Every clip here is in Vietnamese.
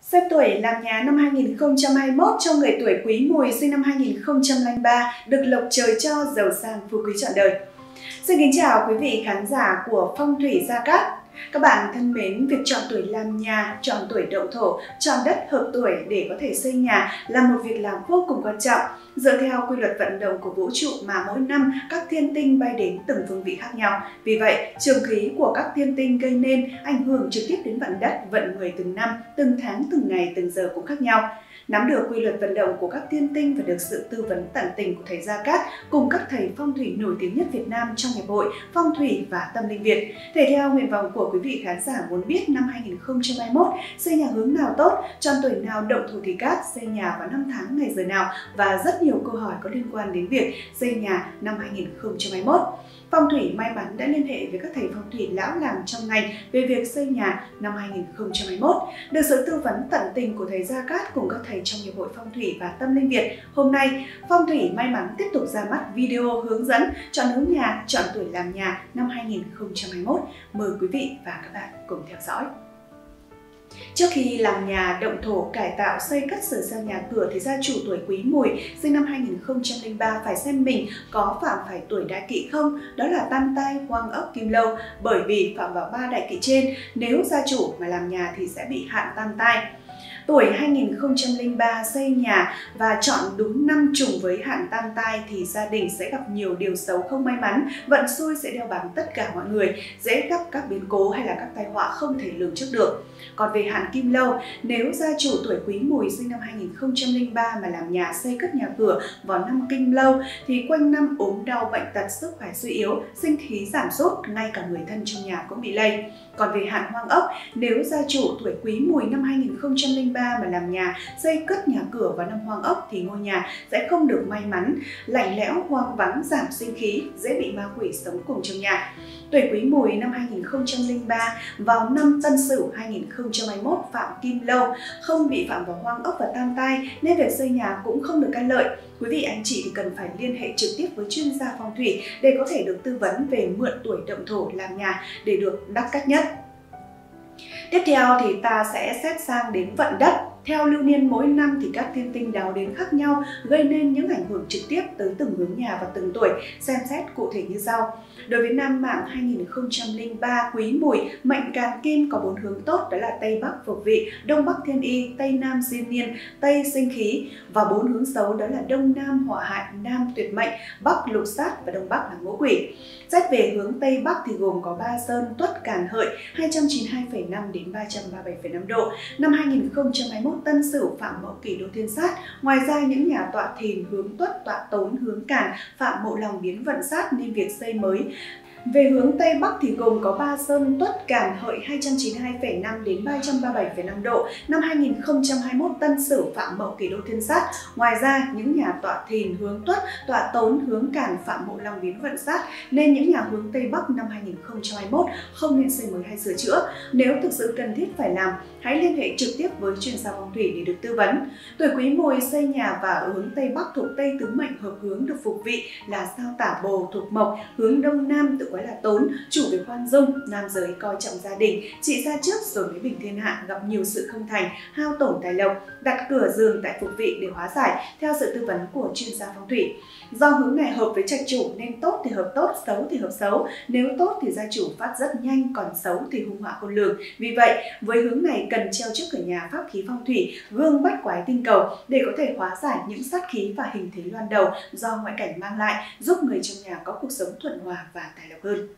Xếp tuổi làm nhà năm 2021 cho người tuổi Quý Mùi sinh năm 2003 được lộc trời cho, giàu sang phú quý trọn đời. Xin kính chào quý vị khán giả của Phong thủy Gia Cát. Các bạn thân mến, việc chọn tuổi làm nhà, chọn tuổi đậu thổ, chọn đất hợp tuổi để có thể xây nhà là một việc làm vô cùng quan trọng. Dựa theo quy luật vận động của vũ trụ mà mỗi năm các thiên tinh bay đến từng phương vị khác nhau. Vì vậy, trường khí của các thiên tinh gây nên ảnh hưởng trực tiếp đến vận đất, vận người từng năm, từng tháng, từng ngày, từng giờ cũng khác nhau. Nắm được quy luật vận động của các thiên tinh và được sự tư vấn tận tình của thầy Gia Cát cùng các thầy phong thủy nổi tiếng nhất Việt Nam trong Hiệp hội Phong thủy và Tâm linh Việt, thể theo nguyện vọng của quý vị khán giả muốn biết năm 2021 xây nhà hướng nào tốt, chọn tuổi nào đậu thổ thì cát, xây nhà vào năm tháng ngày giờ nào và rất nhiều câu hỏi có liên quan đến việc xây nhà năm 2021. Phong thủy may mắn đã liên hệ với các thầy phong thủy lão làng trong ngành về việc xây nhà năm 2021. Được sự tư vấn tận tình của thầy Gia Cát cùng các thầy trong Hiệp hội Phong thủy và Tâm linh Việt, hôm nay Phong thủy may mắn tiếp tục ra mắt video hướng dẫn chọn hướng nhà, chọn tuổi làm nhà năm 2021. Mời quý vị và các bạn cùng theo dõi. Trước khi làm nhà động thổ, cải tạo, xây cất sửa sang nhà cửa thì gia chủ tuổi Quý Mùi sinh năm 2003 phải xem mình có phạm phải tuổi đại kỵ không, đó là tam tai, hoang ốc, kim lâu. Bởi vì phạm vào 3 đại kỵ trên, nếu gia chủ mà làm nhà thì sẽ bị hạn tam tai. Tuổi 2003 xây nhà và chọn đúng năm trùng với hạn tam tai thì gia đình sẽ gặp nhiều điều xấu không may mắn, vận xui sẽ đeo bám tất cả mọi người, dễ gặp các biến cố hay là các tai họa không thể lường trước được. Còn về hạn kim lâu, nếu gia chủ tuổi Quý Mùi sinh năm 2003 mà làm nhà xây cất nhà cửa vào năm Kim Lâu thì quanh năm ốm đau, bệnh tật, sức khỏe suy yếu, sinh khí giảm sút, ngay cả người thân trong nhà cũng bị lây. Còn về hạn hoang ốc, nếu gia chủ tuổi Quý Mùi năm 2003 mà làm nhà xây cất nhà cửa vào năm hoang ốc thì ngôi nhà sẽ không được may mắn, lạnh lẽo, hoang vắng, giảm sinh khí, dễ bị ma quỷ sống cùng trong nhà. Tuổi Quý Mùi năm 2003 vào năm Tân Sửu 2021 phạm Kim Lâu, không bị phạm vào hoang ốc và tam tai nên việc xây nhà cũng không được căn lợi. Quý vị anh chị thì cần phải liên hệ trực tiếp với chuyên gia phong thủy để có thể được tư vấn về mượn tuổi động thổ làm nhà để được đắc cách nhất. Tiếp theo thì ta sẽ xét sang đến vận đất. Theo lưu niên mỗi năm thì các thiên tinh đáo đến khác nhau gây nên những ảnh hưởng trực tiếp tới từng hướng nhà và từng tuổi. Xem xét cụ thể như sau. Đối với nam mạng 2003 Quý Mùi, mệnh càn kim có 4 hướng tốt, đó là Tây Bắc Phục Vị, Đông Bắc Thiên Y, Tây Nam Diên Niên, Tây Sinh Khí, và 4 hướng xấu đó là Đông Nam Họa Hại, Nam Tuyệt Mệnh, Bắc Lục Sát và Đông Bắc là Ngũ Quỷ. Xét về hướng Tây Bắc thì gồm có Ba Sơn, Tuất, Càn, Hợi 292,5 đến 337,5 độ. Năm 2021 Tân Sửu phạm Mậu Kỷ Đô Thiên Sát. Ngoài ra những nhà tọa Thìn hướng Tuất, tọa Tốn hướng Càn phạm Mậu Lòng biến vận sát nên việc xây mới. Về hướng Tây Bắc thì gồm có Ba Sơn, Tuất, Càn, Hợi 292,5 đến 337,5 độ. Năm 2021 Tân Sửu phạm Mậu Kỷ Đô Thiên Sát. Ngoài ra những nhà tọa Thìn hướng Tuất, tọa Tốn hướng Càn phạm Mậu Long biến vận sát nên những nhà hướng Tây Bắc năm 2021 không nên xây mới hay sửa chữa. Nếu thực sự cần thiết phải làm, hãy liên hệ trực tiếp với chuyên gia phong thủy để được tư vấn. Tuổi Quý Mùi xây nhà và ở hướng Tây Bắc thuộc Tây Tứ Mệnh hợp hướng được phục vị là sao Tả Bồ thuộc Mộc, hướng Đông Nam tự quái là Tốn, chủ về khoan dung, nam giới coi trọng gia đình, trị ra trước rồi mới bình thiên hạ, gặp nhiều sự không thành, hao tổn tài lộc, đặt cửa giường tại phục vị để hóa giải theo sự tư vấn của chuyên gia phong thủy. Do hướng này hợp với trạch chủ nên tốt thì hợp tốt, xấu thì hợp xấu. Nếu tốt thì gia chủ phát rất nhanh, còn xấu thì hung họa khôn lường. Vì vậy, với hướng này cần treo trước cửa nhà pháp khí phong thủy, gương bách quái tinh cầu để có thể hóa giải những sát khí và hình thế loan đầu do ngoại cảnh mang lại, giúp người trong nhà có cuộc sống thuận hòa và tài lộc hơn.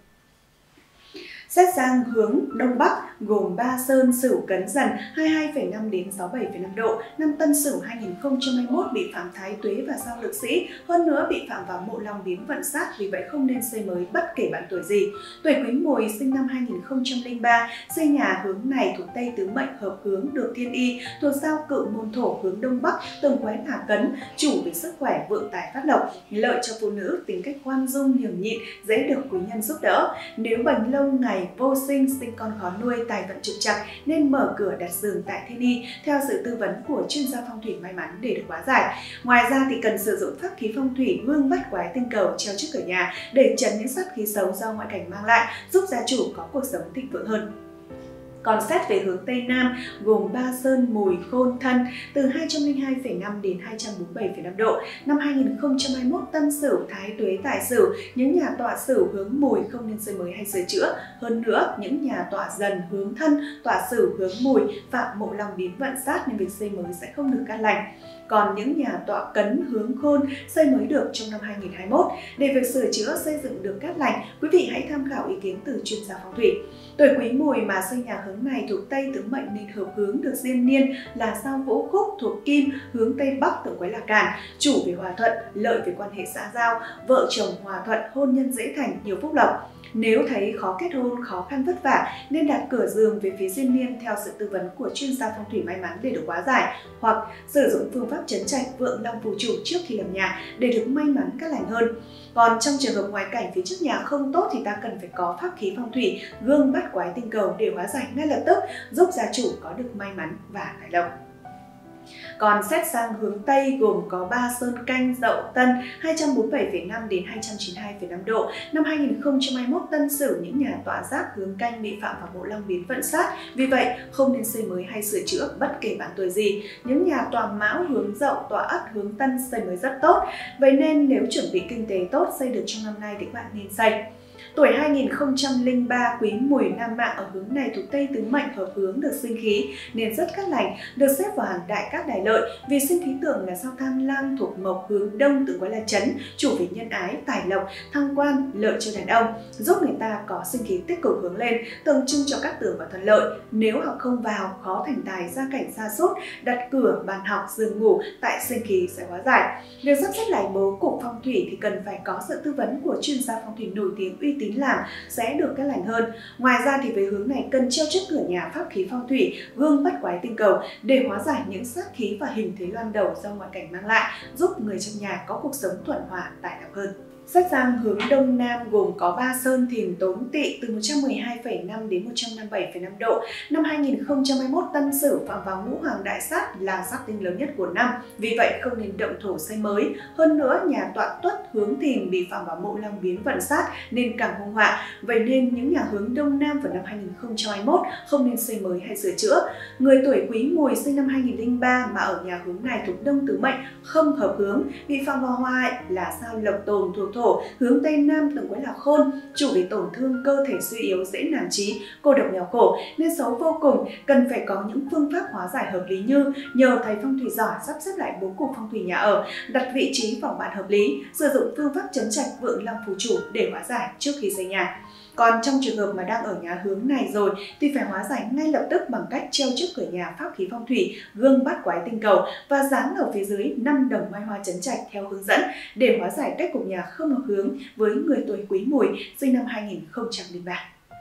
Xét sang hướng Đông Bắc gồm Ba Sơn, Sửu, Cấn, Dần 22,5 đến 67,5 độ. Năm Tân Sửu 2021 bị phạm Thái Tuế và sao Lực Sĩ, hơn nữa bị phạm vào Mậu Long biến vận sát, vì vậy không nên xây mới bất kể bạn tuổi gì. Tuổi Quý Mùi sinh năm 2003 xây nhà hướng này thuộc Tây Tứ Mệnh hợp hướng được Thiên Y, thuộc sao Cự Môn Thổ hướng Đông Bắc, tường quái Thả Cấn, chủ về sức khỏe, vượng tài phát lộc, lợi cho phụ nữ, tính cách khoan dung, nhường nhịn, dễ được quý nhân giúp đỡ. Nếu bệnh lâu ngày vô sinh, sinh con khó nuôi, tài vận trục trặc nên mở cửa đặt giường tại Thiên Y theo sự tư vấn của chuyên gia phong thủy may mắn để được hóa giải. Ngoài ra thì cần sử dụng pháp khí phong thủy gương bách quái tinh cầu treo trước cửa nhà để trấn những sát khí xấu do ngoại cảnh mang lại, giúp gia chủ có cuộc sống thịnh vượng hơn. Còn xét về hướng Tây Nam gồm Ba Sơn, Mùi, Khôn, Thân từ 202,5 đến 247,5 độ. Năm 2021 Tân Sửu, Thái Tuế, Tài Sửu, những nhà tọa Sửu hướng Mùi không nên xây mới hay sửa chữa. Hơn nữa, những nhà tọa Dần hướng Thân, tọa Sửu hướng Mùi, phạm Mộ Long Biến Vận Sát nên việc xây mới sẽ không được cát lành. Còn những nhà tọa Cấn hướng Khôn xây mới được trong năm 2021. Để việc sửa chữa xây dựng được cát lành, quý vị hãy tham khảo ý kiến từ chuyên gia phong thủy. Tuổi Quý Mùi mà xây nhà hướng này thuộc Tây tứ mệnh nên hợp hướng được diên niên là sao Vũ Khúc thuộc Kim, hướng Tây Bắc tượng quái là Càn, chủ về hòa thuận, lợi về quan hệ xã giao, vợ chồng hòa thuận, hôn nhân dễ thành, nhiều phúc lộc. Nếu thấy khó kết hôn, khó khăn vất vả nên đặt cửa giường về phía diên niên theo sự tư vấn của chuyên gia phong thủy may mắn để được hóa giải, hoặc sử dụng phương pháp trấn trạch vượng long phù chủ trước khi làm nhà để được may mắn cát lành hơn. Còn trong trường hợp ngoại cảnh phía trước nhà không tốt thì ta cần phải có pháp khí phong thủy, gương bát quái tinh cầu để hóa giải ngay lập tức, giúp gia chủ có được may mắn và tài lộc. Còn xét sang hướng Tây gồm có Ba Sơn, Canh, Dậu, Tân 247,5 đến 292,5 độ. Năm 2021 Tân Sửu, những nhà tọa Giáp hướng Canh bị phạm vào Mộ Long Biến Vận Sát, vì vậy không nên xây mới hay sửa chữa bất kể bạn tuổi gì. Những nhà tọa Mão hướng Dậu, tọa Ất hướng Tân xây mới rất tốt. Vậy nên nếu chuẩn bị kinh tế tốt xây được trong năm nay thì bạn nên xây. Tuổi 2003 Quý Mùi nam mạng ở hướng này thuộc Tây tứ mệnh hợp hướng được sinh khí nên rất cát lành, được xếp vào hàng đại cát đại lợi vì sinh khí tượng là sao Tham Lang thuộc Mộc hướng Đông tượng quái là Chấn, chủ về nhân ái, tài lộc, thăng quan, lợi cho đàn ông, giúp người ta có sinh khí tích cực hướng lên, tượng trưng cho các tường và thuận lợi. Nếu học không vào, khó thành tài, gia cảnh sa sút, đặt cửa, bàn học, giường ngủ tại sinh khí sẽ hóa giải. Việc sắp xếp lại bố cục phong thủy thì cần phải có sự tư vấn của chuyên gia phong thủy nổi tiếng uy tín làm sẽ được cát lành hơn. Ngoài ra thì về hướng này cần treo trước cửa nhà pháp khí phong thủy, gương bát quái tinh cầu để hóa giải những sát khí và hình thế loan đầu do ngoại cảnh mang lại, giúp người trong nhà có cuộc sống thuận hòa, tài lộc hơn. Xét sang hướng Đông Nam gồm có Ba Sơn, Thìn, Tốn, Tỵ từ 112,5 đến 157,5 độ. Năm 2021 Tân Sửu phạm vào ngũ hoàng đại sát là sát tinh lớn nhất của năm, vì vậy không nên động thổ xây mới. Hơn nữa, nhà tọa Tuất hướng Thìn bị phạm vào Mộ Long Biến Vận Sát nên càng hung họa. Vậy nên những nhà hướng Đông Nam vào năm 2021 không nên xây mới hay sửa chữa. Người tuổi Quý Mùi sinh năm 2003 mà ở nhà hướng này thuộc Đông tứ mệnh không hợp hướng, bị phạm vào họa là sao Lộc Tồn thuộc Thổ, hướng Tây Nam tượng quái là Khôn, chủ về tổn thương, cơ thể suy yếu, dễ nản chí, cô độc nghèo khổ nên xấu vô cùng. Cần phải có những phương pháp hóa giải hợp lý như nhờ thầy phong thủy giỏi sắp xếp lại bố cục phong thủy nhà ở, đặt vị trí phòng bạn hợp lý, sử dụng phương pháp trấn trạch vượng long phù chủ để hóa giải trước khi xây nhà. Còn trong trường hợp mà đang ở nhà hướng này rồi thì phải hóa giải ngay lập tức bằng cách treo trước cửa nhà pháp khí phong thủy, gương bát quái tinh cầu và dán ở phía dưới 5 đồng mai hoa trấn trạch theo hướng dẫn để hóa giải cách cục nhà không hợp hướng với người tuổi Quý Mùi sinh năm 2003.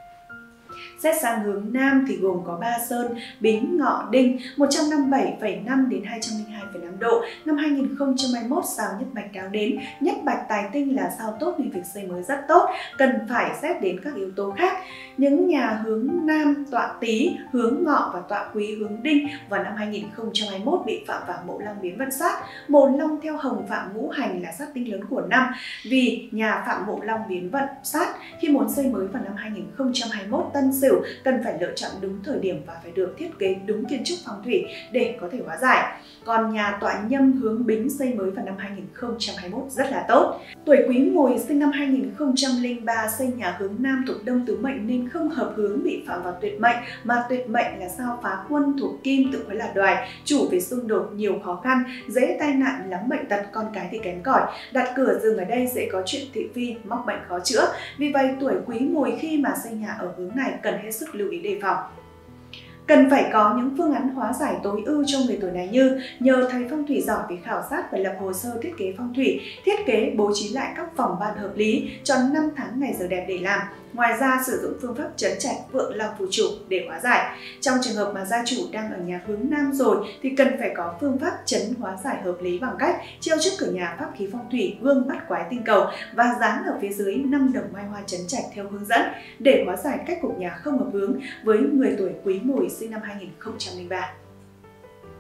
Xét sang hướng Nam thì gồm có Ba Sơn, Bính, Ngọ, Đinh 157,5 đến 202,5 độ. Năm 2021 sao Nhất Bạch kéo đến, Nhất Bạch tài tinh là sao tốt nên việc xây mới rất tốt, cần phải xét đến các yếu tố khác. Những nhà hướng Nam tọa Tý, hướng Ngọ và tọa Quý hướng Đinh vào năm 2021 bị phạm vào Mộ Long Biến Vận Sát. Mộ Long theo Hồng phạm ngũ hành là sát tinh lớn của năm, vì nhà phạm Mộ Long Biến Vận Sát khi muốn xây mới vào năm 2021 Tân Sửu cần phải lựa chọn đúng thời điểm và phải được thiết kế đúng kiến trúc phong thủy để có thể hóa giải. Còn nhà tọa Nhâm hướng Bính xây mới vào năm 2021 rất là tốt. Tuổi Quý Mùi sinh năm 2003 xây nhà hướng Nam thuộc Đông tứ mệnh nên không hợp hướng, bị phạm vào tuyệt mệnh, mà tuyệt mệnh là sao Phá Quân thuộc Kim tự quái là Đoài, chủ về xung đột, nhiều khó khăn, dễ tai nạn, lắm bệnh tật, con cái thì kém cỏi. Đặt cửa giường ở đây dễ có chuyện thị phi, mắc bệnh khó chữa. Vì vậy tuổi Quý Mùi khi mà xây nhà ở hướng này cần hết sức lưu ý đề phòng. Cần phải có những phương án hóa giải tối ưu cho người tuổi này như nhờ thầy phong thủy giỏi về khảo sát và lập hồ sơ thiết kế phong thủy, thiết kế bố trí lại các phòng ban hợp lý, chọn 5 tháng ngày giờ đẹp để làm. Ngoài ra sử dụng phương pháp trấn trạch vượng long phù chủ để hóa giải. Trong trường hợp mà gia chủ đang ở nhà hướng Nam rồi thì cần phải có phương pháp trấn hóa giải hợp lý bằng cách treo trước cửa nhà pháp khí phong thủy, gương bát quái tinh cầu và dán ở phía dưới 5 đồng mai hoa trấn trạch theo hướng dẫn để hóa giải cách cục nhà không hợp hướng với người tuổi Quý Mùi sinh năm 2003.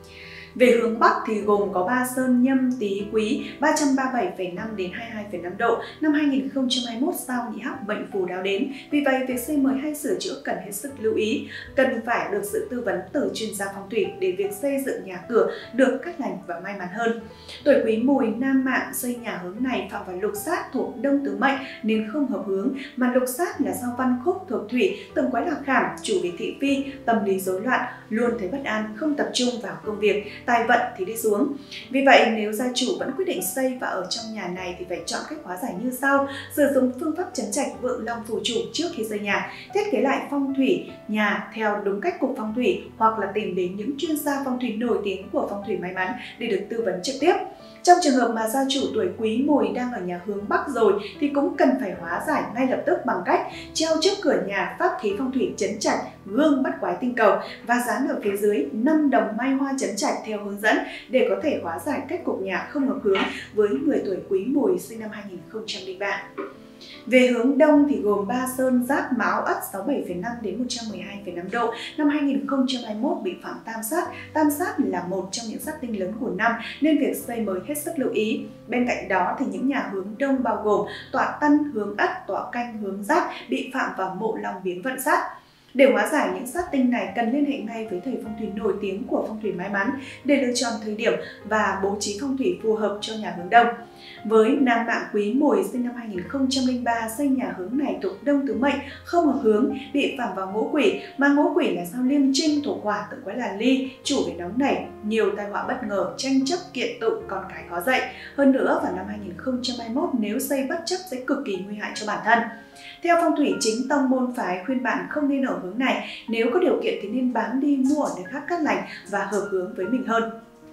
Về hướng Bắc thì gồm có Ba Sơn, Nhâm, Tý, Quý 337,5 đến 22,5 độ. Năm 2021 sao Nhị Hắc mệnh phù đáo đến, vì vậy việc xây mới hay sửa chữa cần hết sức lưu ý, cần phải được sự tư vấn từ chuyên gia phong thủy để việc xây dựng nhà cửa được cát lành và may mắn hơn. Tuổi Quý Mùi nam mạng xây nhà hướng này phạm vào lục sát thuộc Đông tứ mệnh nên không hợp hướng, mà lục sát là sao Văn Khúc thuộc Thủy, tượng quái là khảm, chủ về thị phi, tâm lý rối loạn, luôn thấy bất an, không tập trung vào công việc, tài vận thì đi xuống. Vì vậy nếu gia chủ vẫn quyết định xây và ở trong nhà này thì phải chọn cách hóa giải như sau: sử dụng phương pháp trấn trạch vượng long phù chủ trước khi xây nhà, thiết kế lại phong thủy nhà theo đúng cách cục phong thủy, hoặc là tìm đến những chuyên gia phong thủy nổi tiếng của phong thủy may mắn để được tư vấn trực tiếp. Trong trường hợp mà gia chủ tuổi Quý Mùi đang ở nhà hướng Bắc rồi thì cũng cần phải hóa giải ngay lập tức bằng cách treo trước cửa nhà pháp khí phong thủy trấn trạch gương bắt quái tinh cầu và dán ở phía dưới 5 đồng may hoa trấn trạch theo hướng dẫn để có thể hóa giải cách cục nhà không hợp hướng với người tuổi Quý Mùi sinh năm 2003. Về hướng Đông thì gồm Ba Sơn, Giáp, Mão, Ất 67,5 đến 112,5 độ. Năm 2021 bị phạm tam sát. Tam sát là một trong những sát tinh lớn của năm nên việc xây mới hết sức lưu ý. Bên cạnh đó thì những nhà hướng Đông bao gồm tọa Tân hướng Ất, tọa Canh hướng Giáp bị phạm vào mộ Long biến vận sát. Để hóa giải những sát tinh này cần liên hệ ngay với thầy phong thủy nổi tiếng của phong thủy may mắn để lựa chọn thời điểm và bố trí phong thủy phù hợp cho nhà hướng Đông. Với nam mạng Quý Mùi sinh năm 2003 xây nhà hướng này thuộc Đông tứ mệnh không hợp hướng, bị phạm vào ngũ quỷ, mà ngũ quỷ là sao Liêm Trinh thuộc hỏa, tượng quái là Ly, chủ về nóng nảy, nhiều tai họa bất ngờ, tranh chấp kiện tụng, con cái khó dạy. Hơn nữa vào năm 2021 nếu xây bất chấp sẽ cực kỳ nguy hại cho bản thân. Theo phong thủy chính tông môn phái khuyên bạn không nên ở hướng này, nếu có điều kiện thì nên bán đi mua ở nơi khác cát lành và hợp hướng với mình hơn.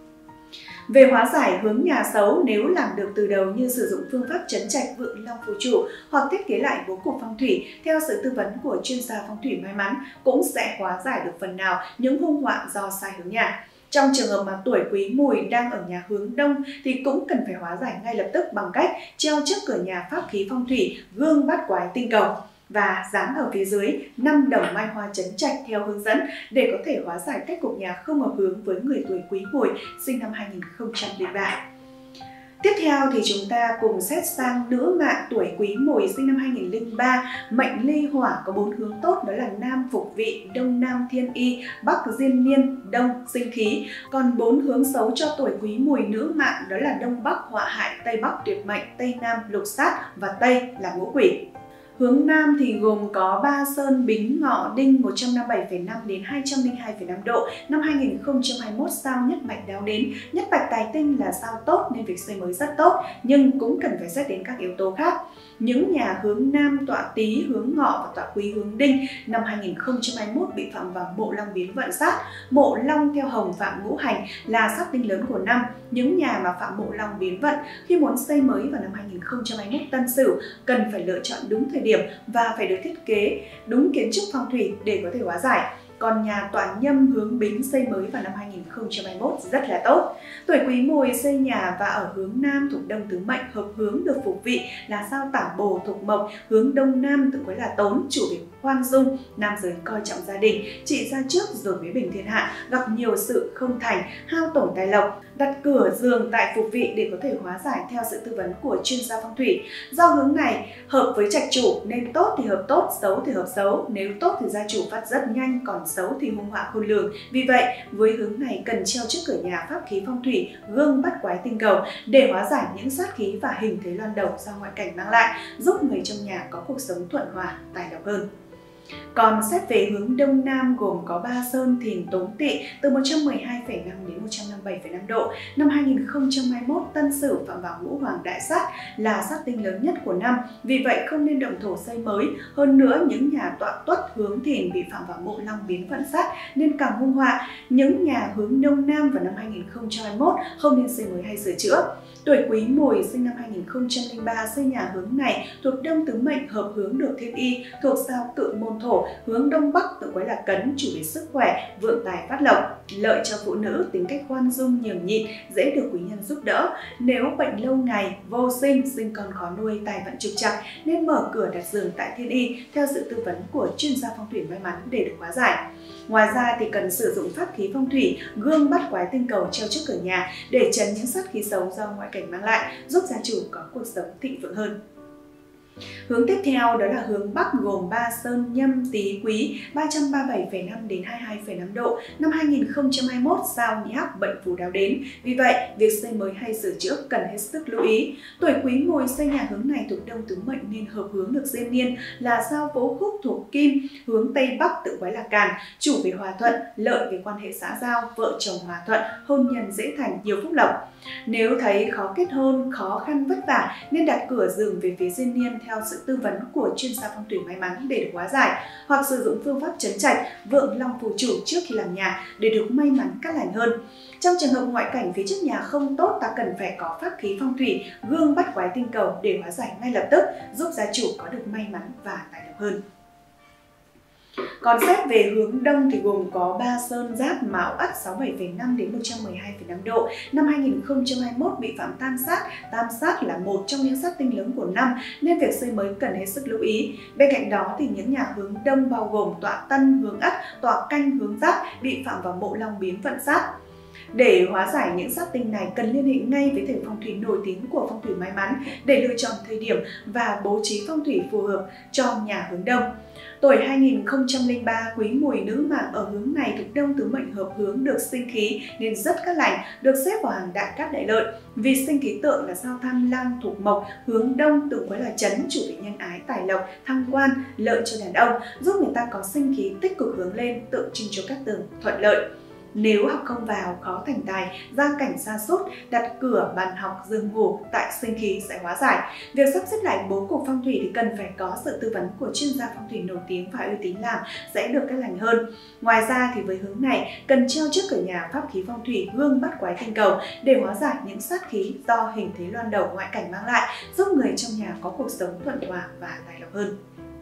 Về hóa giải hướng nhà xấu, nếu làm được từ đầu như sử dụng phương pháp trấn trạch vượng long phù chủ hoặc thiết kế lại bố cục phong thủy theo sự tư vấn của chuyên gia phong thủy may mắn cũng sẽ hóa giải được phần nào những hung họa do sai hướng nhà. Trong trường hợp mà tuổi Quý Mùi đang ở nhà hướng Đông thì cũng cần phải hóa giải ngay lập tức bằng cách treo trước cửa nhà pháp khí phong thủy gương bắt quái tinh cầu và dán ở phía dưới 5 đồng mai hoa trấn trạch theo hướng dẫn để có thể hóa giải cách cục nhà không hợp hướng với người tuổi Quý Mùi sinh năm 2003. Tiếp theo thì chúng ta cùng xét sang nữ mạng tuổi Quý Mùi sinh năm 2003, mệnh ly hỏa có 4 hướng tốt, đó là Nam Phục Vị, Đông Nam Thiên Y, Bắc Diên Niên, Đông Sinh Khí. Còn 4 hướng xấu cho tuổi Quý Mùi nữ mạng đó là Đông Bắc Họa Hại, Tây Bắc Tuyệt Mệnh, Tây Nam Lục Sát và Tây là Ngũ Quỷ. Hướng Nam thì gồm có Ba Sơn, Bính, Ngọ, Đinh 157,5 đến 202,5 độ. Năm 2021 sao Nhất Bạch đáo đến. Nhất Bạch tài tinh là sao tốt nên việc xây mới rất tốt, nhưng cũng cần phải xét đến các yếu tố khác. Những nhà hướng Nam tọa Tý, hướng Ngọ và tọa Quý hướng Đinh năm 2021 bị phạm vào mộ Long biến vận sát. Mộ Long theo Hồng phạm ngũ hành là sát tinh lớn của năm. Những nhà mà phạm mộ Long biến vận khi muốn xây mới vào năm 2021 Tân Sửu cần phải lựa chọn đúng thời điểm và phải được thiết kế đúng kiến trúc phong thủy để có thể hóa giải. Còn nhà tọa Nhâm hướng Bính xây mới vào năm 2021 rất là tốt. Tuổi Quý Mùi xây nhà và ở hướng Nam thuộc Đông tứ mệnh hợp hướng được phục vị là sao Tả Bồ thuộc Mộc, hướng Đông Nam tượng quái là Tốn, chủ về khoan dung, nam giới coi trọng gia đình, trị gia trước rồi mới bình thiên hạ, gặp nhiều sự không thành, hao tổn tài lộc. Đặt cửa giường tại phục vị để có thể hóa giải theo sự tư vấn của chuyên gia phong thủy. Do hướng này hợp với trạch chủ nên tốt thì hợp tốt, xấu thì hợp xấu. Nếu tốt thì gia chủ phát rất nhanh, còn xấu thì hung họa khôn lường. Vì vậy, với hướng này cần treo trước cửa nhà pháp khí phong thủy gương bắt quái tinh cầu để hóa giải những sát khí và hình thế loan độc do ngoại cảnh mang lại, giúp người trong nhà có cuộc sống thuận hòa, tài lộc hơn. Còn xét về hướng Đông Nam gồm có Ba Sơn, Thìn, Tốn Tỵ từ 112,5 đến 157,5 độ. Năm 2021 Tân Sửu phạm vào ngũ hoàng đại sát là sát tinh lớn nhất của năm, vì vậy không nên động thổ xây mới. Hơn nữa những nhà tọa Tuất hướng Thìn bị phạm vào mộ Long biến vận sát nên càng hung họa. Những nhà hướng Đông Nam vào năm 2021 không nên xây mới hay sửa chữa. Tuổi Quý Mùi sinh năm 2003 xây nhà hướng này thuộc Đông tứ mệnh hợp hướng được Thiên Y, thuộc sao Cự Môn Thổ, hướng Đông Bắc tượng quái là Cấn, chủ về sức khỏe, vượng tài phát lộc, lợi cho phụ nữ, tính cách khoan dung. dung nhường nhịn, dễ được quý nhân giúp đỡ. Nếu bệnh lâu ngày, vô sinh, sinh con khó nuôi, tài vận trục trặc nên mở cửa đặt giường tại Thiên Y theo sự tư vấn của chuyên gia phong thủy may mắn để được hóa giải. Ngoài ra thì cần sử dụng pháp khí phong thủy, gương bắt quái tinh cầu treo trước cửa nhà để trấn những sát khí xấu do ngoại cảnh mang lại, giúp gia chủ có cuộc sống thịnh vượng hơn. Hướng tiếp theo đó là hướng Bắc gồm Ba Sơn, Nhâm, Tý, Quý 337,5 đến 22,5 độ. Năm 2021 sao nhị hắc bệnh phù đáo đến. Vì vậy, việc xây mới hay sửa chữa cần hết sức lưu ý. Tuổi Quý Mùi xây nhà hướng này thuộc Đông tứ mệnh nên hợp hướng được diên niên là sao Vũ Khúc thuộc Kim, hướng Tây Bắc tự quái là Càn, chủ về hòa thuận, lợi về quan hệ xã giao, vợ chồng hòa thuận, hôn nhân dễ thành, nhiều phúc lộc. Nếu thấy khó kết hôn, khó khăn vất vả nên đặt cửa giường về phía diên niên theo sự tư vấn của chuyên gia phong thủy may mắn để được hóa giải, hoặc sử dụng phương pháp trấn trạch vượng long phù chủ trước khi làm nhà để được may mắn cát lành hơn. Trong trường hợp ngoại cảnh phía trước nhà không tốt, ta cần phải có pháp khí phong thủy, gương bắt quái tinh cầu để hóa giải ngay lập tức, giúp gia chủ có được may mắn và tài lộc hơn. Còn xét về hướng Đông thì gồm có Ba Sơn, Giáp, Mão, Ất 67,5 đến 112,5 độ. Năm 2021 bị phạm tam sát là một trong những sát tinh lớn của năm nên việc xây mới cần hết sức lưu ý. Bên cạnh đó thì những nhà hướng Đông bao gồm tọa Tân, hướng Ất, tọa Canh, hướng Giáp bị phạm vào mộ Long biến vận sát. Để hóa giải những sát tinh này cần liên hệ ngay với thầy phong thủy nổi tiếng của phong thủy may mắn để lựa chọn thời điểm và bố trí phong thủy phù hợp cho nhà hướng Đông. Tuổi 2003 Quý Mùi nữ mạng ở hướng này thuộc Đông tứ mệnh hợp hướng được sinh khí nên rất cát lành, được xếp vào hàng đại cát đại lợi. Vì sinh khí tượng là sao Tham Lang thuộc Mộc, hướng Đông tượng quái là Chấn, chủ về nhân ái, tài lộc, thăng quan, lợi cho đàn ông, giúp người ta có sinh khí tích cực hướng lên, tượng trưng cho các tường thuận lợi. Nếu học không vào, khó thành tài, gia cảnh sa sút, đặt cửa, bàn học, giường ngủ tại sinh khí sẽ hóa giải. Việc sắp xếp lại bố cục phong thủy thì cần phải có sự tư vấn của chuyên gia phong thủy nổi tiếng và uy tín làm sẽ được cát lành hơn. Ngoài ra thì với hướng này cần treo trước cửa nhà pháp khí phong thủy gương bắt quái tinh cầu để hóa giải những sát khí do hình thế loan đầu ngoại cảnh mang lại, giúp người trong nhà có cuộc sống thuận hòa và tài lộc hơn.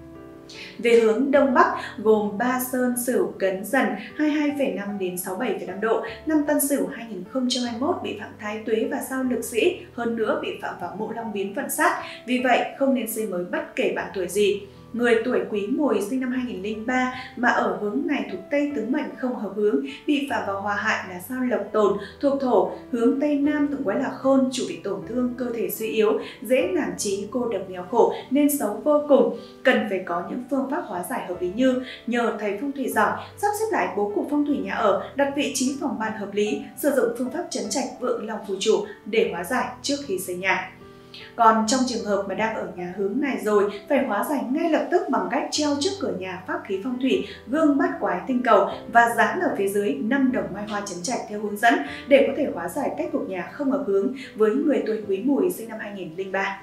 Về hướng Đông Bắc gồm Ba Sơn, Sửu, Cấn, Dần 22,5 đến 67,5 độ. Năm Tân Sửu 2021 bị phạm Thái Tuế và sao Lực Sĩ, hơn nữa bị phạm vào mộ Long biến vận sát. Vì vậy không nên xây mới bất kể bạn tuổi gì. Người tuổi Quý Mùi sinh năm 2003 mà ở hướng này thuộc Tây tứ mệnh không hợp hướng, bị phạm vào hòa hại là sao Lộc Tồn thuộc Thổ, hướng Tây Nam tượng quái là Khôn, chủ bị tổn thương, cơ thể suy yếu, dễ nản chí, cô độc nghèo khổ nên xấu vô cùng. Cần phải có những phương pháp hóa giải hợp lý như nhờ thầy phong thủy giỏi, sắp xếp lại bố cục phong thủy nhà ở, đặt vị trí phòng ban hợp lý, sử dụng phương pháp trấn trạch vượng long phù chủ để hóa giải trước khi xây nhà. Còn trong trường hợp mà đang ở nhà hướng này rồi, phải hóa giải ngay lập tức bằng cách treo trước cửa nhà pháp khí phong thủy, gương bắt quái tinh cầu và dán ở phía dưới 5 đồng mai hoa trấn trạch theo hướng dẫn để có thể hóa giải cách cục nhà không hợp hướng với người tuổi Quý Mùi sinh năm 2003.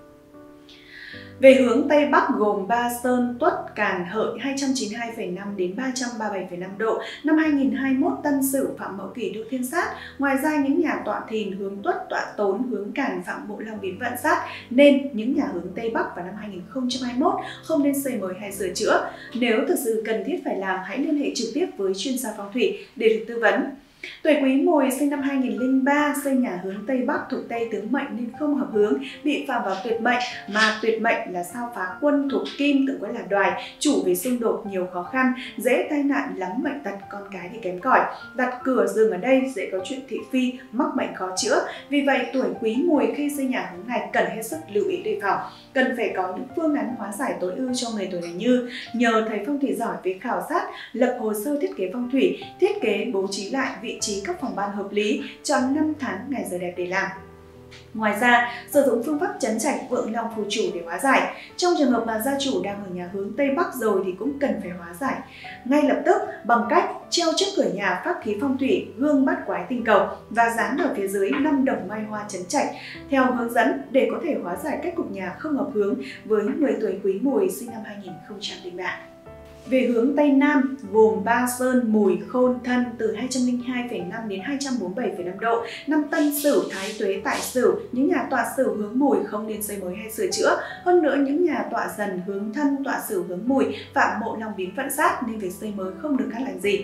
Về hướng Tây Bắc gồm Ba Sơn, Tuất, Càn, Hợi 292,5 đến 337,5 độ. Năm 2021 Tân Sửu phạm Mậu Kỷ được thiên sát. Ngoài ra những nhà tọa Thìn, hướng Tuất, tọa Tốn, hướng Càn phạm mộ Long biến vận sát nên những nhà hướng Tây Bắc vào năm 2021 không nên xây mới hay sửa chữa. Nếu thực sự cần thiết phải làm, hãy liên hệ trực tiếp với chuyên gia phong thủy để được tư vấn. Tuổi Quý Mùi sinh năm 2003 xây nhà hướng Tây Bắc thuộc Tây tứ mệnh nên không hợp hướng, bị phạm vào tuyệt mệnh mà tuyệt mệnh là sao Phá Quân thuộc Kim, tượng quái là Đoài, chủ về xung đột nhiều khó khăn, dễ tai nạn, lắm bệnh tật, con cái thì kém cỏi. Đặt cửa giường ở đây dễ có chuyện thị phi, mắc bệnh khó chữa. Vì vậy tuổi Quý Mùi khi xây nhà hướng này cần hết sức lưu ý đề phòng. Cần phải có những phương án hóa giải tối ưu cho người tuổi này như nhờ thầy phong thủy giỏi về khảo sát, lập hồ sơ thiết kế phong thủy, thiết kế bố trí lại vị trí các phòng ban hợp lý, chọn 5 tháng ngày giờ đẹp để làm. Ngoài ra, sử dụng phương pháp trấn trạch vượng long phù chủ để hóa giải. Trong trường hợp mà gia chủ đang ở nhà hướng Tây Bắc rồi thì cũng cần phải hóa giải ngay lập tức bằng cách treo trước cửa nhà pháp khí phong thủy gương bắt quái tinh cầu và dán ở phía dưới 5 đồng mai hoa trấn trạch theo hướng dẫn để có thể hóa giải cách cục nhà không hợp hướng với người tuổi Quý Mùi sinh năm 2003. Về hướng Tây Nam gồm Ba Sơn, Mùi, Khôn, Thân từ 202,5 đến 247,5 độ. Năm Tân Sửu, Thái Tuế, Tại Sửu, những nhà tọa Sửu hướng Mùi không nên xây mới hay sửa chữa. Hơn nữa những nhà tọa Dần hướng Thân, tọa Sửu hướng Mùi phạm mộ Long biến vận sát nên việc xây mới không được cát lành gì.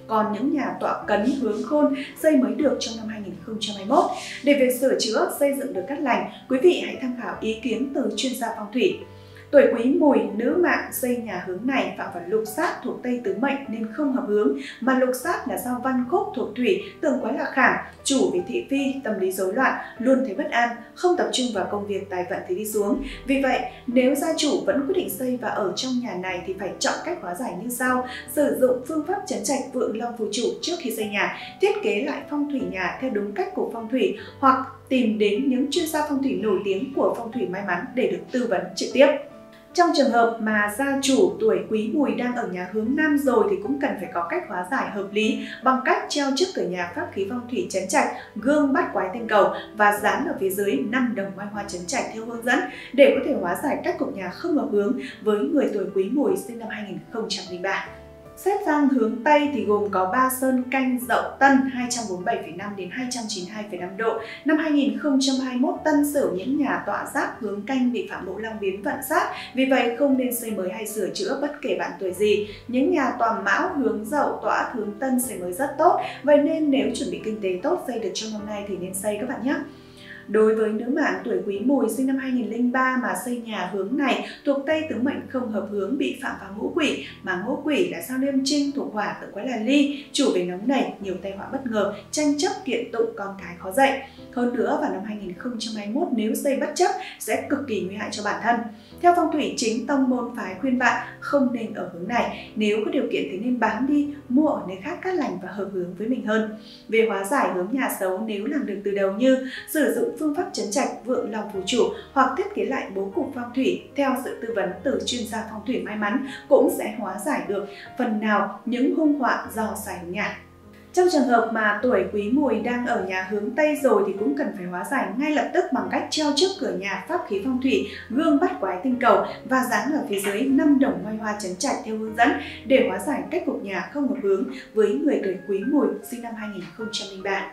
còn những nhà tọa cấn hướng khôn xây mới được trong năm 2021. Để việc sửa chữa, xây dựng được cát lành, quý vị hãy tham khảo ý kiến từ chuyên gia phong thủy. Tuổi Quý Mùi, nữ mạng xây nhà hướng này phạm vào lục sát thuộc Tây Tứ Mệnh nên không hợp hướng, mà lục sát là sao văn khúc thuộc Thủy, tương quái là khảm, chủ về thị phi, tâm lý rối loạn, luôn thấy bất an, không tập trung vào công việc, tài vận thì đi xuống. Vì vậy, nếu gia chủ vẫn quyết định xây và ở trong nhà này thì phải chọn cách hóa giải như sau: sử dụng phương pháp trấn trạch vượng long phù chủ trước khi xây nhà, thiết kế lại phong thủy nhà theo đúng cách của phong thủy, hoặc tìm đến những chuyên gia phong thủy nổi tiếng của phong thủy may mắn để được tư vấn trực tiếp. Trong trường hợp mà gia chủ tuổi Quý Mùi đang ở nhà hướng Nam rồi thì cũng cần phải có cách hóa giải hợp lý bằng cách treo trước cửa nhà pháp khí phong thủy trấn trạch gương bát quái tinh cầu và dán ở phía dưới 5 đồng mai hoa trấn trạch theo hướng dẫn để có thể hóa giải các cục nhà không hợp hướng với người tuổi Quý Mùi sinh năm 2003. Xét sang hướng Tây thì gồm có Ba Sơn, Canh, Dậu, Tân 247,5 đến 292,5 độ. Năm 2021 Tân Sửu những nhà tọa giáp hướng Canh bị phạm Mộ Long biến vận sát, vì vậy không nên xây mới hay sửa chữa bất kể bạn tuổi gì. Những nhà tọa Mão hướng Dậu tọa hướng Tân xây mới rất tốt, vậy nên nếu chuẩn bị kinh tế tốt xây được trong năm nay thì nên xây các bạn nhé. Đối với nữ mạng tuổi Quý Mùi sinh năm 2003 mà xây nhà hướng này thuộc Tây Tứ Mệnh không hợp hướng, bị phạm vào ngũ quỷ, mà ngũ quỷ là sao Liêm Trinh thuộc hỏa, tự quái là ly, chủ về nóng nảy, nhiều tai họa bất ngờ, tranh chấp kiện tụng, con cái khó dạy. Hơn nữa vào năm 2021 nếu xây bất chấp sẽ cực kỳ nguy hại cho bản thân. Theo phong thủy, chính tông môn phái khuyên bạn không nên ở hướng này, nếu có điều kiện thì nên bán đi, mua ở nơi khác cát lành và hợp hướng với mình hơn. Về hóa giải hướng nhà xấu, nếu làm được từ đầu như sử dụng phương pháp trấn trạch vượng long phù chủ hoặc thiết kế lại bố cục phong thủy theo sự tư vấn từ chuyên gia phong thủy may mắn cũng sẽ hóa giải được phần nào những hung họa do sai hướng nhà. Trong trường hợp mà tuổi Quý Mùi đang ở nhà hướng Tây rồi thì cũng cần phải hóa giải ngay lập tức bằng cách treo trước cửa nhà pháp khí phong thủy gương bát quái tinh cầu và dán ở phía dưới 5 đồng mai hoa trấn trạch theo hướng dẫn để hóa giải cách cục nhà không hợp hướng với người tuổi Quý Mùi sinh năm 2003.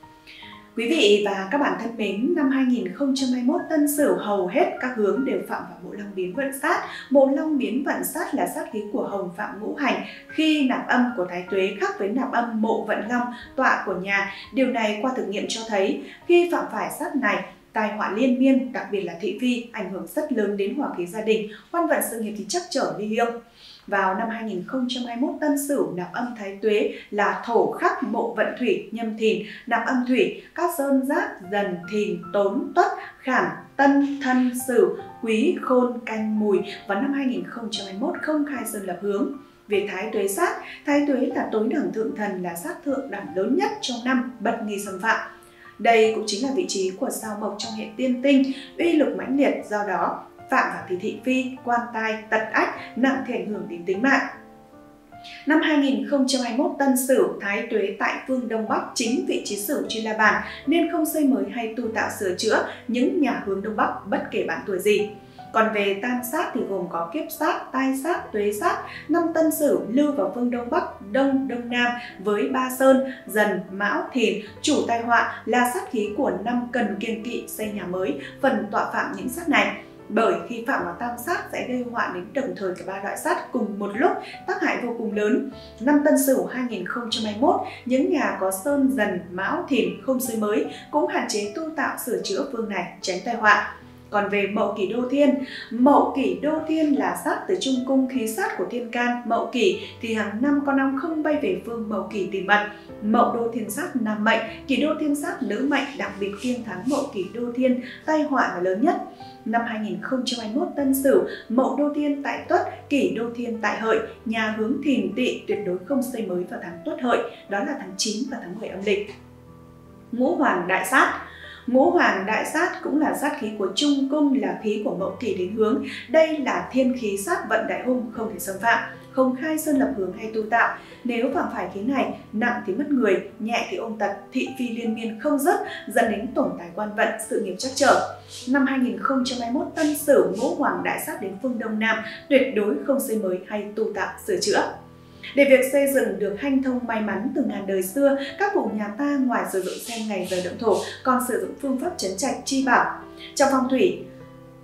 Quý vị và các bạn thân mến, năm 2021 Tân Sửu hầu hết các hướng đều phạm vào Mộ Long biến vận sát. Mộ Long biến vận sát là sát khí của Hồng phạm ngũ hành, khi nạp âm của Thái Tuế khác với nạp âm Mộ Vận Long tọa của nhà. Điều này qua thử nghiệm cho thấy khi phạm phải sát này, tai họa liên miên, đặc biệt là thị phi, ảnh hưởng rất lớn đến hòa khí gia đình, quan vận sự nghiệp thì chắc trở ly hiêm. Vào năm 2021 Tân Sửu nạp âm Thái Tuế là thổ khắc Mộ Vận Thủy, Nhâm Thìn nạp âm Thủy, các sơn Giáp, Dần, Thìn, Tốn, Tuất, Khảm, Tân, Thân, Sửu, Quý, Khôn, Canh, Mùi và năm 2021 không khai sơn lập hướng. Về Thái Tuế sát, Thái Tuế là tối đẳng thượng thần, là sát thượng đẳng lớn nhất trong năm, bật nghi xâm phạm. Đây cũng chính là vị trí của sao Mộc trong hệ Tiên Tinh, uy lực mãnh liệt, do đó phạm vào thì thị phi, quan tai, tật ách, nặng thì ảnh hưởng đến tính mạng. Năm 2021 Tân Sửu Thái Tuế tại phương Đông Bắc, chính vị trí Sửu trên la bàn nên không xây mới hay tu tạo sửa chữa những nhà hướng Đông Bắc bất kể bạn tuổi gì. Còn về tam sát thì gồm có kiếp sát, tai sát, tuế sát. Năm Tân Sửu lưu vào phương Đông Bắc, Đông, Đông Nam với Ba Sơn, Dần, Mão, Thìn, chủ tai họa là sát khí của năm cần kiêng kỵ xây nhà mới, phần tọa phạm những sát này. Bởi khi phạm vào tam sát sẽ gây họa đến đồng thời cả ba loại sát cùng một lúc, tác hại vô cùng lớn. Năm Tân Sửu 2021, những nhà có Sơn, Dần, Mão, Thìn không xây mới cũng hạn chế tu tạo sửa chữa phương này, tránh tai họa. Còn về Mậu Kỷ Đô Thiên là sát từ trung cung khí sát của thiên can Mậu Kỷ thì hàng năm con ong không bay về phương Mậu Kỷ tìm mật. Mậu Đô Thiên sát nam mệnh, Kỷ Đô Thiên sát nữ mệnh, đặc biệt kiêng thắng Mậu Kỷ Đô Thiên, tai họa là lớn nhất. Năm 2021 Tân Sửu, Mậu Đô Thiên tại Tuất, Kỷ Đô Thiên tại Hợi, nhà hướng Thìn Tỵ tuyệt đối không xây mới vào tháng Tuất Hợi, đó là tháng 9 và tháng 10 âm lịch. Ngũ Hoàng Đại Sát. Ngũ Hoàng Đại Sát cũng là sát khí của trung cung, là khí của Mậu Kỷ đến hướng. Đây là thiên khí sát vận đại hung, không thể xâm phạm, không khai sơn lập hướng hay tu tạo. Nếu phạm phải khí này, nặng thì mất người, nhẹ thì ôm tật, thị phi liên miên không dứt, dẫn đến tổn tài quan vận, sự nghiệp trắc trở. Năm 2021 Tân Sửu Ngũ Hoàng Đại Sát đến phương Đông Nam, tuyệt đối không xây mới hay tu tạo sửa chữa. Để việc xây dựng được hanh thông may mắn từ ngàn đời xưa, các cụ nhà ta ngoài sử dụng xem ngày giờ động thổ còn sử dụng phương pháp trấn trạch chi bảo. Trong phong thủy,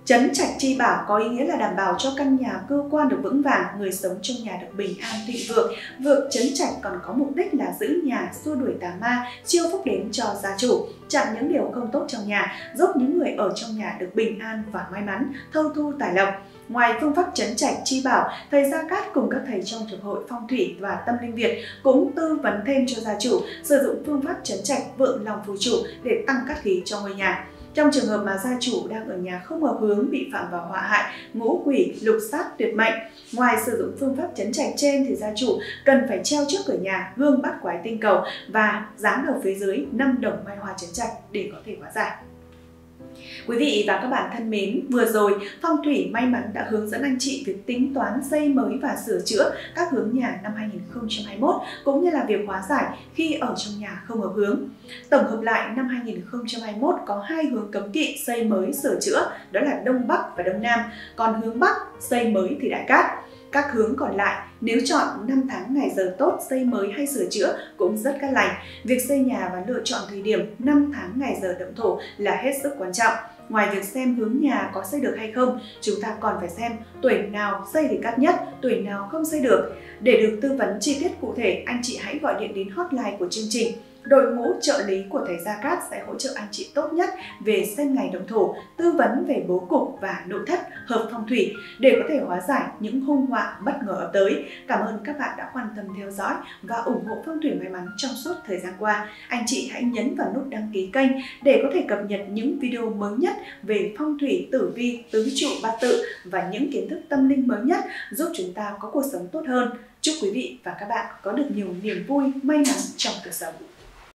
Trấn trạch chi bảo có ý nghĩa là đảm bảo cho căn nhà, cơ quan được vững vàng, người sống trong nhà được bình an thịnh vượng. Việc trấn trạch còn có mục đích là giữ nhà, xua đuổi tà ma, chiêu phúc đến cho gia chủ, chặn những điều không tốt trong nhà, giúp những người ở trong nhà được bình an và may mắn, thâu thu tài lộc. Ngoài phương pháp trấn trạch chi bảo, thầy Gia Cát cùng các thầy trong Hiệp hội Phong thủy và Tâm linh Việt cũng tư vấn thêm cho gia chủ sử dụng phương pháp trấn trạch vượng lòng phù chủ để tăng cát khí cho ngôi nhà. Trong trường hợp mà gia chủ đang ở nhà không hợp hướng, bị phạm vào họa hại, ngũ quỷ, lục sát, tuyệt mệnh, ngoài sử dụng phương pháp trấn trạch trên thì gia chủ cần phải treo trước cửa nhà gương bát quái tinh cầu và dán ở phía dưới 5 đồng mai hoa trấn trạch để có thể hóa giải. Quý vị và các bạn thân mến, vừa rồi Phong thủy may mắn đã hướng dẫn anh chị việc tính toán xây mới và sửa chữa các hướng nhà năm 2021 cũng như là việc hóa giải khi ở trong nhà không hợp hướng. Tổng hợp lại, năm 2021 có 2 hướng cấm kỵ xây mới sửa chữa, đó là Đông Bắc và Đông Nam, còn hướng Bắc xây mới thì đại cát. Các hướng còn lại, nếu chọn 5 tháng ngày giờ tốt xây mới hay sửa chữa cũng rất cát lành. Việc xây nhà và lựa chọn thời điểm 5 tháng ngày giờ đậm thổ là hết sức quan trọng. Ngoài việc xem hướng nhà có xây được hay không, chúng ta còn phải xem tuổi nào xây thì cát nhất, tuổi nào không xây được. Để được tư vấn chi tiết cụ thể, anh chị hãy gọi điện đến hotline của chương trình. Đội ngũ trợ lý của thầy Gia Cát sẽ hỗ trợ anh chị tốt nhất về xem ngày động thổ, tư vấn về bố cục và nội thất hợp phong thủy để có thể hóa giải những hung họa bất ngờ ập tới. Cảm ơn các bạn đã quan tâm theo dõi và ủng hộ Phong thủy may mắn trong suốt thời gian qua. Anh chị hãy nhấn vào nút đăng ký kênh để có thể cập nhật những video mới nhất về phong thủy, tử vi, tứ trụ, bát tự và những kiến thức tâm linh mới nhất giúp chúng ta có cuộc sống tốt hơn. Chúc quý vị và các bạn có được nhiều niềm vui, may mắn trong cuộc sống.